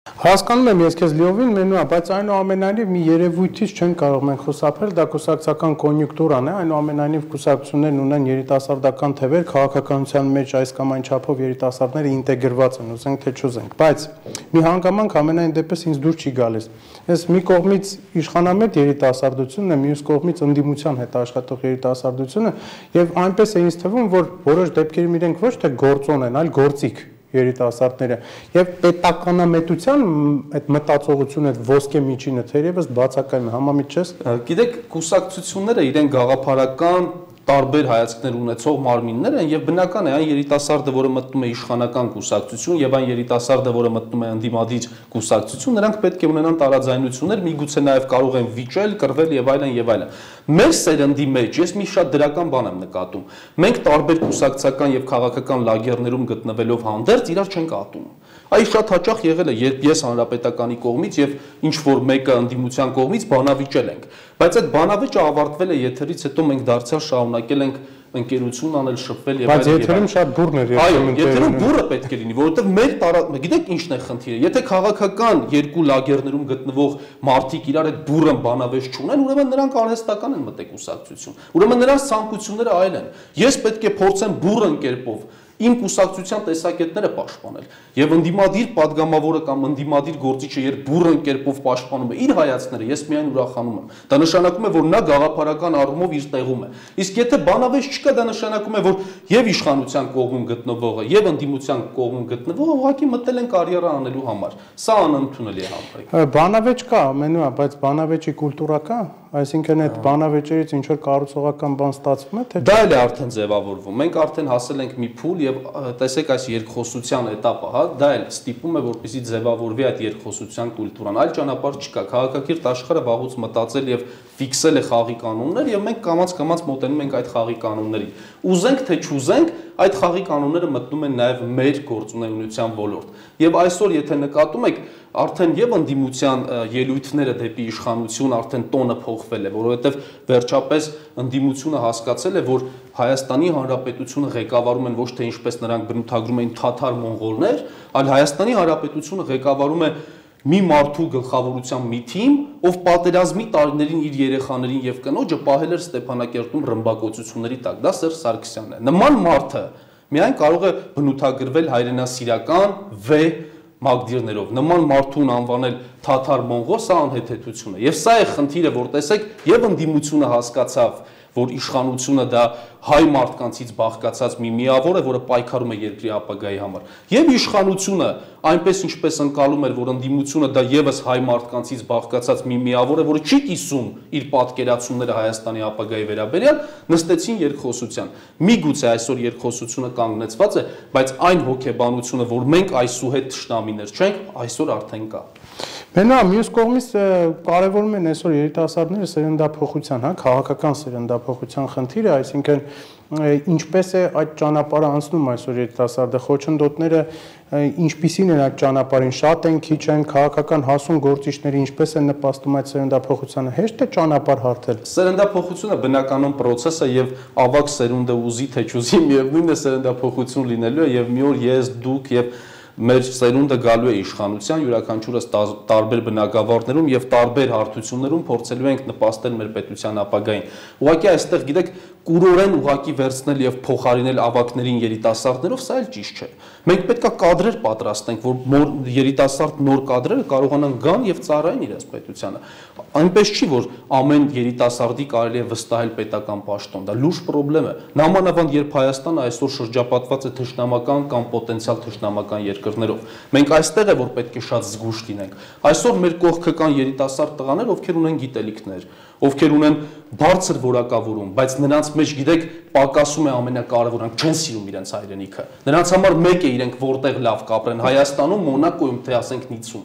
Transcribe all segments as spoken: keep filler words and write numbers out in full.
Հասկանում եմ ես քեզ լիովին մենու, բայց այնուամենայնիվ մի երևույթից չեն կարող մենք խուսափել, դա կուսակցական կոնյունկտուրան է, այնուամենայնիվ կուսակցություններն ունեն երիտասարդական թևեր, քաղաքականության մեջ այս կամ այն չափով երիտասարդները ինտեգրված են, ուզենք թե չուզենք, բայց մի հանգամանք ամենայն դեպս ինձ դուր չի գալիս։ Ես մի կողմից իշխանամետ երիտասարդությունն է, մյուս կողմից ընդդիմության հետ աշխատող երիտասարդությունը, եւ այնպես է ինձ թվում, որ որոշ դեպքերում իրենք ոչ թե գործոն են, այլ գործիք երիտասարդները եւ պետականամետության այդ մտածողությունը այդ ոսկե միջինը թերևս բացակայում է համամիտ չես գիտեք կուսակցությունները իրեն գաղափարական տարբեր հայացքներ ունեցող մարմիններ են եւ բնական է այն երիտասարդը, որը մտնում է իշխանական կուսակցություն եւ այն երիտասարդը, որը մտնում է ընդդիմադիր կուսակցություն, նրանք պետք է ունենան տարաձայնություններ, միգուցե նաեւ կարող են վիճել, կռվել եւ այլն եւ այլն։ Մեր սերնդի մեջ ես մի շատ դրական բան եմ նկատում։ Մենք տարբեր կուսակցական եւ քաղաքական լագերներում գտնվելով հանդերձ իրար չենք ատում։ Այս շատ հաճախ եղել է, երբ ես հանրապետականի կողմից եւ ինչ որ մեկը ընդդիմության կողմից բանավիճել ենք։ Բայց այդ բանավիճը ավարտվել է եթերից հետո մենք դարձյալ շարունակել ենք ընկերություն անել, շփվել եւ այլն։ Բայց եթերում շատ բուրն էր, այո, եթերում բուրը պետք է լինի, որովհետեւ մեր տարա, գիտեք ինչն է խնդիրը, եթե քաղաքական երկու լագերներում գտնվող մարդիկ իրար այդ բուրը բանավեճ չունեն, ուրեմն նրանք արհեստական են մտեկուսակցություն։ Ուրեմն նրանց ցանկությունները այլ են։ Ես պետք է փորձեմ բուրըն կերպով իմ կուսակցության տեսակետները պաշտպանել եւ ընդդիմադիր падգամավորը կամ ընդդիմադիր գործիչը երբ բուրըն կերպով պաշտպանում է իր հայացքները, ես միայն ուրախանում եմ։ Դա նշանակում է, որ նա գաղափարական առումով իր տեղում է։ Իսկ եթե բանավեճ չկա, դա նշանակում է, որ եւ իշխանության կողմում գտնվողը եւ ընդդիմության կողմում գտնվողը ուղղակի մտել են կարիերա անելու համար։ Սա անընդունելի է համարեք։ Բանավեճ կա, մենու է, բայց բանավեճի կուլտուրա կա, այսինքն այդ բանավեճերից ինչ որ կառուցողական բան ստացվում է, թե դա էլ է արդեն ձևավորվում։ Մենք արդեն հասել ենք մի փուլ եւ տեսեք այս երկխոսության этаպը, հա, դա էլ ստիպում է, որպեսզի ձևավորվի այդ երկխոսության կուլտուրան։ Այլ ճանապարհ չկա։ Քաղաքակիրթ աշխարհը վաղուց մտածել եւ ֆիքսել է խաղի կանոններ եւ մենք կամաց-կամաց մոտենում ենք այդ խաղի կանոններին։ Ուզենք թե չուզենք, այդ խաղի կանոնները մտնում են նաեւ մեր գործունեության ոլորտ։ Եվ այսօր եթե նկատում եք, արդեն եւ ընդդիմության ելույթները դեպի իշխանություն արդեն տոնը փոխվել է, որովհետեւ վերջապես ընդդիմությունը հասկացել է, որ Հայաստանի Հանրապետությունը ղեկավարում են ոչ թե ինչպես նրանք բնութագրում էին թաթար մոնղոլներ, այլ Հայաստանի Հանրապետությունը ղեկավարում է մի մարդու գլխավորությամբ մի թիմ, ով պատերազմի տարիներին իր երեխաներին եւ կնոջը պահել էր Ստեփանակերտում ռմբակոծությունների տակ, դա Սերժ Սարգսյանն է։ Նման մարդը միայն կարող է բնութագրվել հայրենասիրական վ մագդիրներով, նման մարդուն անվանել թաթար մոնղոլ, սա անհեթեթություն է։ Եվ սա է խնդիրը, որ տեսեք, եւ ընդդիմությունը հասկացավ, որ իշխանությունը դա հայ մարդկանցից բաղկացած մի միավոր է, որը պայքարում է երկրի ապագայի համար։ Եվ իշխանությունը այնպես ինչպես ընկալում էր, որ ընդդիմությունը դա եւս հայ մարդկանցից բաղկացած մի միավոր է, որը չի կիսում իր պատկերացումները Հայաստանի ապագայի վերաբերյալ, նստեցին երկխոսության։ Միգուցե այսօր երկխոսությունը կանգնեցված է, բայց այն հոգեբանությունը, որ մենք այսուհետ թշնամիներ չենք, այսօր արդեն կա։ Մենա մյուս կողմից կարևորում են այսօր երիտասարդները սերնդափոխության, հա, քաղաքական սերնդափոխության խնդիրը, այսինքն ինչպես է այդ ճանապարհը անցնում այսօր երիտասարդը, խոչընդոտները ինչպիսին են այդ ճանապարհին, շատ են, քիչ են, քաղաքական հասուն գործիչները ինչպես են նպաստում այդ սերնդափոխությանը, հեշտ է ճանապարհ հարթել։ Սերնդափոխությունը բնականon process է եւ ավակ սերունդը ուզի թե չուզի, միևնույնն է սերնդափոխություն լինելու է եւ մի օր ես, դուք եւ մեր սերունդը գալու է իշխանության, յուրաքանչյուրս տարբեր բնակավարներում եւ տարբեր հարթություններում փորձելու ենք նպաստել մեր պետության ապագային։ Ուղղակի այստեղ գիտեք կուրորեն ուղղակի վերցնել եւ փոխարինել ավակներին երիտասարդներով, սա էլ ճիշտ չէ։ Մենք պետքա կադրեր պատրաստենք, որ երիտասարդ նոր կադրերը կարողանան գան եւ ծառայեն իրենց պետությանը։ Այնպես չի, որ ամեն երիտասարդի կարելի է վստահել պետական պաշտոն, դա լուրջ խնդրեմ է։ Նամանավանդ երբ Հայաստանը այսօր շրջապատված է թշնամական կամ պոտենցիալ թշնամական երկրներով։ Մենք այստեղ է որ պետք է շատ զգուշ լինենք։ Այսօր մեր կողքը կան երիտասարդ տղաներ, ովքեր ունեն գիտելիքներ, ովքեր ունեն բարձր որակավորում, բայց նրանց մեջ գիտեք պակասում է ամենակարևորը, չեն սիրում իրենց հայրենիքը։ Նրանց համար մեկ է իրենք որտեղ լավ կապրեն, Հայաստանում, Մոնակոյում, թե ասենք Նիցում։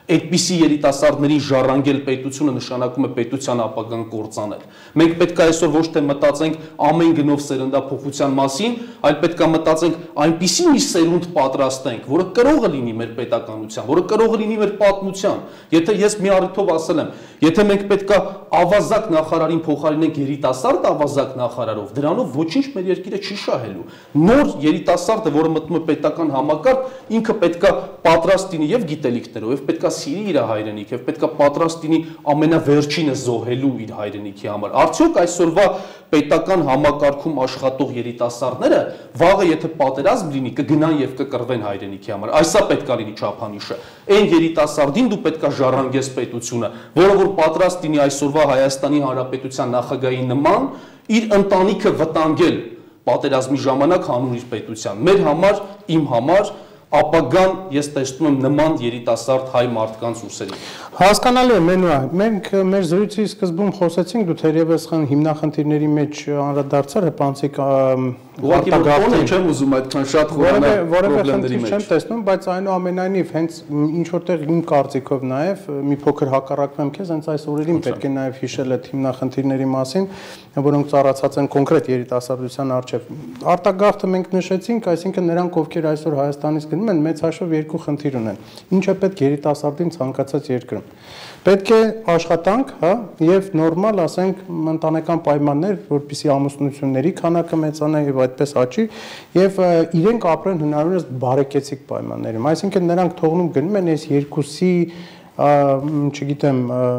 Այդպիսի երիտասարդների ժառանգել պետությունը նշանակում է պետության ապագան կործանել։ Մենք պետք է այսօր ոչ թե մտածենք ամեն գնով սերնդափոխության մասին, այլ պետք է մտածենք այնպիսի մի սերունդ պատրաստենք, որը կրողը լինի մեր պետականության, որը կրողը լինի մեր պատմության։ Եթե ես մի առիթով ասել եմ, եթե մենք պետք է ավազակ նախարարին փոխարինենք երիտասարդ ավազակ նախարարով, դրանով ոչինչ մեր երկիրը չի շահելու։ Նոր երիտասարդը, որը մտնում է պետական համակարգ, ինքը պետք է պատրաստ լինի եւ գիտելիքներով, եւ պետք է սիրի իր հայրենիքը, եւ պետք է պատրաստ լինի ամենավերջինը զոհելու իր հայրենիքի համար։ Արդյոք այսօրվա պետական համակարգում աշխատող երիտասարդները վաղը եթե պատերազմ լինի, կգնան եւ կկռվեն հայրենիքի համար։ Այսա պետք է լինի չափանիշը։ Այն երիտասարդին դու պետք է ժառանգես պետությունը, որը որ պատրաստ լինի այսօրվա Հայաստանի Հանրապետության նախագահի նման իր ընտանիքը վտանգել պատերազմի ժամանակ հանուն իր պետության։ Մեր համար, իմ համար ապագան ես տեսնում եմ նման երիտասարդ հայ մարդկանց ուսերին։ Հասկանալի է, Մենուա, մենք մեր զրույցի սկզբում խոսեցինք, դու թերևս հիմնախնդիրների մեջ անդրադարձար, հպանցիկ արտագաղթի չեմ ուզում այդքան շատ խորանալ պրոբլեմների մեջ։ Չեմ տեսնում, բայց այնուամենայնիվ հենց ինչ որտեղ իմ կարծիքով նաև մի փոքր հակառակվեմ քեզ, հենց այս օրերին պետք է նաև հիշել այդ հիմնախնդիրների մասին, որոնք ծառացած են կոնկրետ երիտասարդության առջև։ Արտագաղթը մենք նշեցինք, այսինքն նրանք, ովքեր այսօր Հայաստանից գնում են, մեծ հաշվով երկու խնդիր ունեն։ Ինչ է պետք երիտասարդին ցանկացած երկրում։ Պետք է աշխատանք, հա, եւ նորմալ, ասենք, ընտանեկան պայմաններ, որպեսզի ամուսնությունների քանակը մեծանա եւ այդպես աճի, եւ իրենք ապրեն հնարավորինս բարեկեցիկ պայմաններում։ Այսինքն նրանք թողնում գնում են այս երկուսի, չգիտեմ,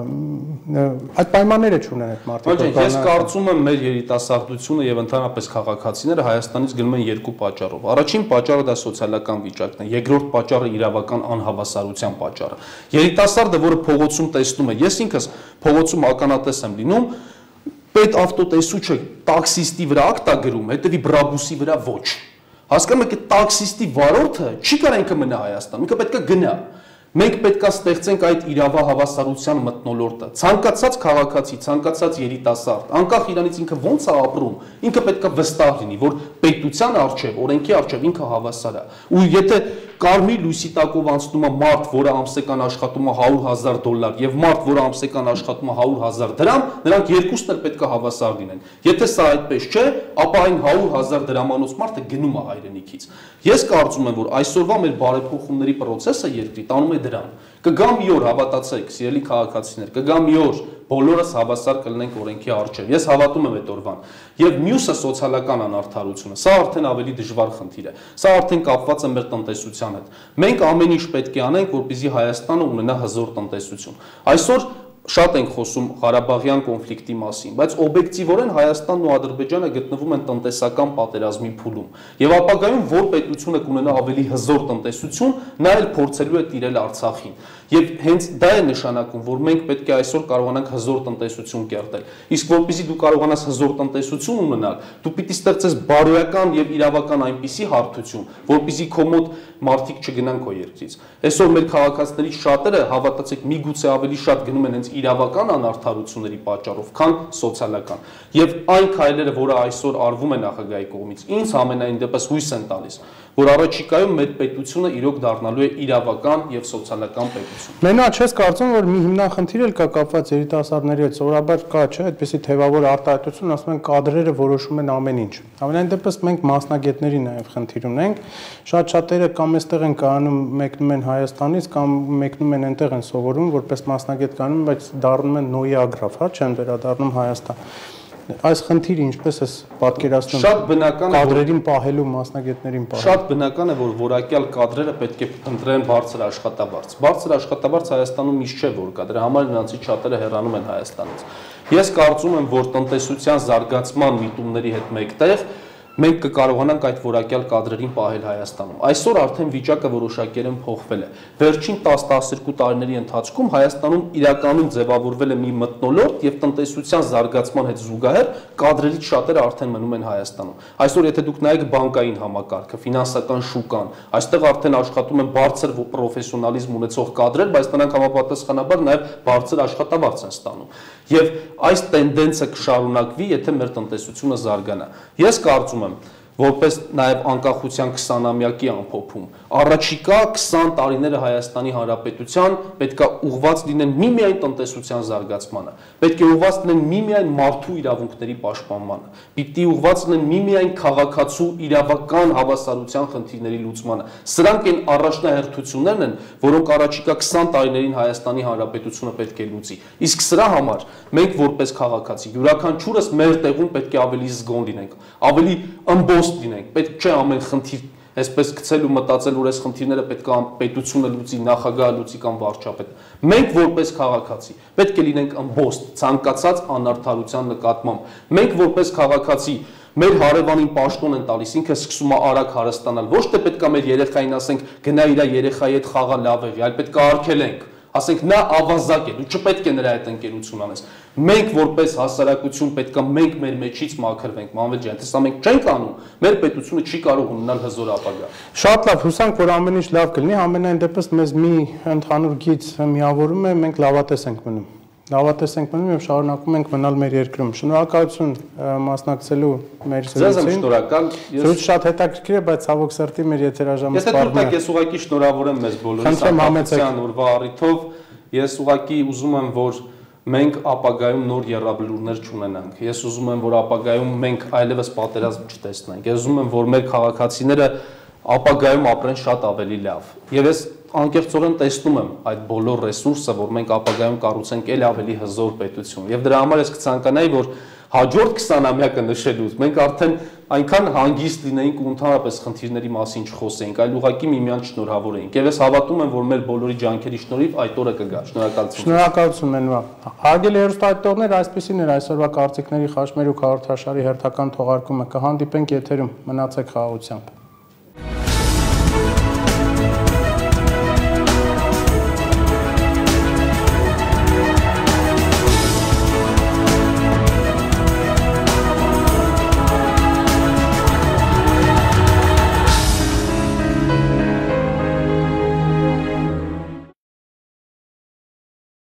այդ պայմանները չունեն այդ մարդիկ։ Ես կարծում եմ մեր երիտասարդությունը եւ ընդհանրապես քաղաքացիները Հայաստանից գնում են երկու պատճառով։ Առաջին պատճառը դա սոցիալական վիճակն է, երկրորդ պատճառը իրավական անհավասարության պատճառը։ Երիտասարդը, որը փողոցում տեսնում է, ես ինքս փողոցում ականատես եմ լինում, պետավտոտեսուչը տաքսիստի վրա ակտ է գրում, հետևի բրաբուսի վրա ոչ։ Հասկանում եք, տաքսիստի վարորդը չի կարող ինքը մնա Հայաստանում, ինքը պետք է գնա։ Մենք պետք է ստեղծենք այդ իրավահավասարության մթնոլորտը։ Ցանկացած քաղաքացի, ցանկացած երիտասարդ, անկախ իրանից ինքը ոնց է ապրում, ինքը պետք է վստահ լինի, որ պետության առջև, օրենքի առջև ինքը հավասար է։ Ու եթե կարմիր լույսի տակով անցնում է մարդ, որը ամսական աշխատում է հարյուր հազար դոլար, եւ մարդ, որը ամսական աշխատում է հարյուր հազար դրամ, նրանք երկուսն էլ պետք է հավասար լինեն։ Եթե սա այդպես չէ, ապա այն հարյուր հազար դրամանոց մարդը գնում է հայրենիքից։ Ես կարծում եմ, որ այսօրվա մեր բարեփոխումների process-ը երկրի տանում է դրան։ Կգա մի օր, հավատացեք, սիրելի քաղաքացիներ, կգա մի օր, բոլորս հավասար կլինենք օրենքի առջև։ Ես հավատում եմ այդ օրվան։ Եվ մյուսը սոցիալական անարդարությունը։ Սա արդեն ավելի դժվար խնդիր է։ Սա արդեն կապված է մեր տնտեսության հետ։ Մենք ամեն ինչ պետք է անենք, որպեսզի Հայաստանը ունենա հզոր տնտեսություն։ Այսօր շատ ենք խոսում Ղարաբաղյան կոնֆլիկտի մասին, բայց օբյեկտիվորեն Հայաստանն ու Ադրբեջանը գտնվում են տնտեսական պատերազմի փուլում։ Եվ ապագայում որ պետությունը կունենա ավելի հզոր տնտեսություն, նա էլ փորձելու է տիրել Արցախին։ Եվ հենց դա է նշանակում, որ մենք պետք է այսօր կարողանանք հզոր տնտեսություն կերտել։ Իսկ որպեսզի դու կարողանաս հզոր տնտեսություն ունենալ, դու պիտի ստեղծես բարոյական եւ իրավական այնպիսի հարթություն, որպեսզի քո մոտ մարդիկ չգնան քո երկրից։ Այսօր մեր քաղաքացիներից շատերը, հավատացեք, միգուցե ավելի շատ գնում են հենց իրավական անարդարությունների պատճառով, քան սոցիալական։ Եւ այն քայլերը, որը այսօր արվում է նախագահի կողմից, ինձ ամենայն դեպս հույս են տալիս, որ առաջիկայում մեր պետությունը իրոք դառնալու է իրավական եւ սոցիալական պետություն։ Մենա չես կարծում, որ մի հիմնախնդիր էլ կա կապված երիտասարդների հետ, սովորաբար կա, չէ, այդպեսի թևավոր արտահայտություն, ասում են կադրերը որոշում են ամեն ինչ։ Ամենայն դեպս մենք մասնագետների նաեւ խնդիր ունենք, շատ շատերը կամ այստեղ են կանում, մեկնում են Հայաստանից, կամ մեկնում են այնտեղ են սովորում, որպես մասնագետ կանում, բայց դառնում են նոյի ագրաֆ, հա, չեն վերադառնում Հայաստան։ Այս խնդիրը ինչպես է պատկերացնում շատ բնական է կադրերին պահելու մասնագետներին պահել։ Շատ բնական է, որ որակյալ կադրերը պետք է ընտրեն բարձր աշխատավարձ։ Բարձր աշխատավարձ Հայաստանում միշտ չէ որ կա, դրա համար նրանցից շատերը հեռանում են Հայաստանից։ Ես կարծում եմ, որ տնտեսության զարգացման միտումների հետ մեկտեղ մենք կկարողանանք այդ որակյալ կադրերին պահել Հայաստանում։ Այսօր արդեն վիճակը որոշակիորեն փոխվել է։ Վերջին տասը-տասներկու տարիների ընթացքում Հայաստանում իրականում ձևավորվել է մի մթնոլորտ եւ տնտեսության զարգացման հետ զուգահեռ կադրերից շատերը արդեն մնում են Հայաստանում։ Այսօր եթե դուք նայեք բանկային համակարգը, ֆինանսական շուկան, այստեղ արդեն աշխատում են բարձր պրոֆեսիոնալիզմ ունեցող կադրեր, բայց նրանք համապատասխանաբար նաեւ բարձր աշխատավարձ են ստանում։ Եվ այս տենդենսը կշարունակվի, եթե մեր տնտեսությունը զարգանա։ Ես կարծում եմ, որպես նաև անկախության քսանամյակի ամփոփում, Առաջիկա քսան տարիները Հայաստանի Հանրապետության պետք է ուղղված լինեն միմիայն տնտեսության զարգացմանը, պետք է ուղղված լինեն միմիայն մարդու իրավունքների պաշտպանմանը, պիտի ուղղված լինեն միմիայն քաղաքացու իրավական հավասարության խնդիրների լուծմանը։ Սրանք են առաջնահերթություններն են, որոնք առաջիկա քսան տարիներին Հայաստանի Հանրապետությունը պետք է լուծի։ Իսկ սրա համար մենք որպես քաղաքացի յուրաքանչյուրս մեր տեղում պետք է ավելի զգոն լինենք, ավելի ըմբոստ լինենք, պետք չէ ամեն խնդիր այսպես գցել ու մտածել, որ այս խնդիրները պետք է պետությունը լուծի, նախագահը լուծի կամ վարչապետը։ Մենք որպես քաղաքացի պետք է լինենք ըմբոստ ցանկացած անարդարության նկատմամբ։ Մենք որպես քաղաքացի մեր հարևանին պաշտոն են տալիս, ինքը սկսում է արագ հարստանալ։ Ոչ թե պետք է մեր երեխային ասենք գնա իր երեխայի հետ խաղա լավ եղի, այլ պետք է արգելենք։ Ասենք նա ավազակ է, դու չպետք է նրա հետ ընկերություն անես։ Մենք որպես հասարակություն պետք է մենք մեր մեջից մաքրվենք, Մանվել ջան, տեսա մենք չենք անում, մեր պետությունը չի կարող ունենալ հզոր ապագա։ Շատ լավ, հուսանք, որ ամեն ինչ լավ կլինի, ամենայն դեպս մեզ մի ընդհանուր գիծ միավորում է, մենք լավատես ենք մնում։ Լավատես ենք մնում եւ շարունակում ենք մնալ մեր երկրում։ Շնորհակալություն մասնակցելու մեր զրույցին։ Ձեզ եմ շնորհակալ։ Զրույցը շատ հետաքրքիր է, բայց ցավոք սրտի մեր եթերաժամը սպառնում է։ Ես ուղղակի շնորհավորեմ մեզ բոլորին սակավության օրվա առիթով։ Ես ուղղակի ուզում եմ, որ մենք ապագայում նոր եռաբլուրներ չունենանք։ Ես ուզում եմ, որ ապագայում մենք այլևս պատերազմ չտեսնենք։ Ես ուզում եմ, որ մեր քաղաքացիները ապագայում ապրեն շատ ավելի լավ։ Եվ ես անկեղծորեն տեսնում եմ այդ բոլոր ռեսուրսը, որ մենք ապագայում կառուցենք ել ավելի հզոր պետություն։ Եվ դրա համար ես կցանկանայի, որ հաջորդ քսանամյակը նշելուց մենք արդեն այնքան հանգիստ լինեինք ու ընդհանրապես խնդիրների մասին չխոսեինք, այլ ուղղակի միմյանց շնորհավորեինք։ Եվ ես հավատում եմ, որ մեր բոլորի ջանքերի շնորհիվ այդ օրը կգա։ Շնորհակալություն։ Շնորհակալություն Մենուա։ Հարգելի հեռուստադիտողներ, այսպեսին էր այսօրվա կարծիքների խաչմերուկ հաղորդաշարի հերթական թողարկումը։ Կհանդիպենք եթերում։ Մնացեք խաղաղությամբ։